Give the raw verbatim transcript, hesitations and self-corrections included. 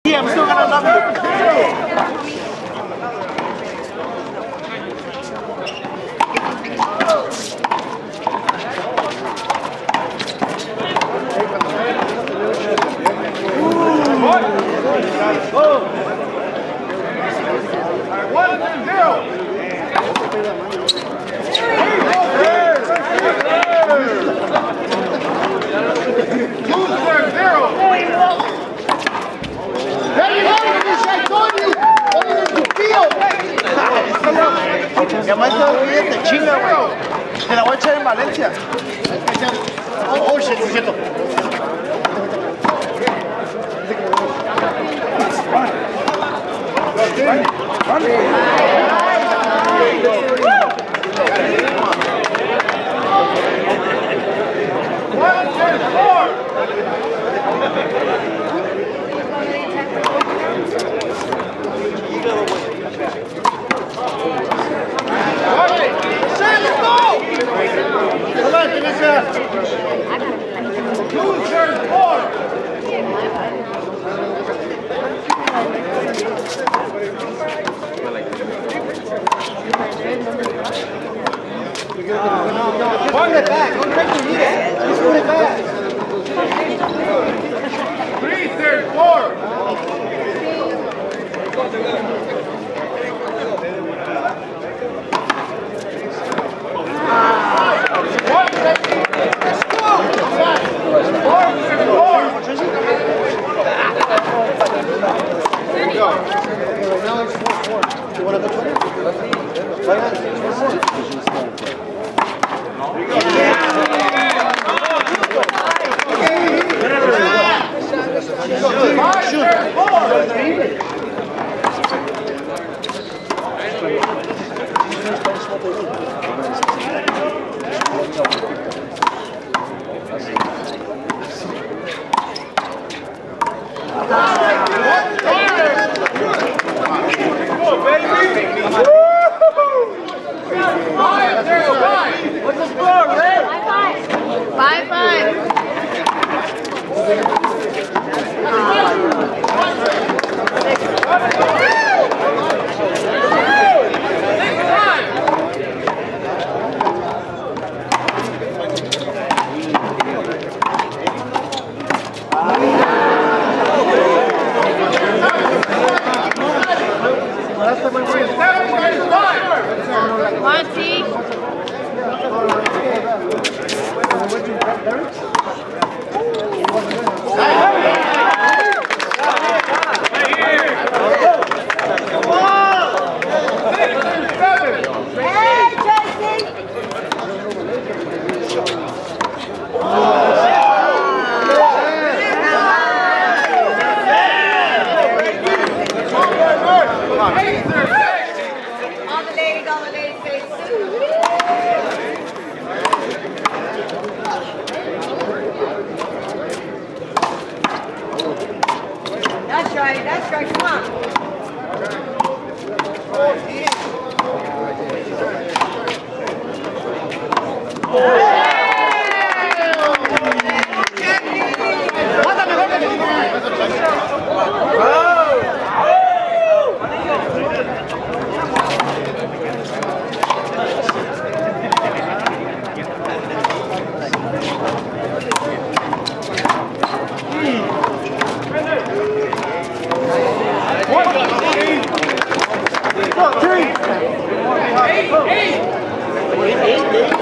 I'm still gonna love you. One zero. Loser zero. Ya más te chinga, güey. Te la voy a echar en Valencia. Oh, oh, shit, es cierto. Put it back. Don't break your knee. Just put it back. Three, third, four. One, let's go. Four, third, four. There you go. Now it's four, four. You want to go twenty? Why not? Four, four. What's the score, Ray? Five, five. That's right, that's right, come on. Three. Eight, eight.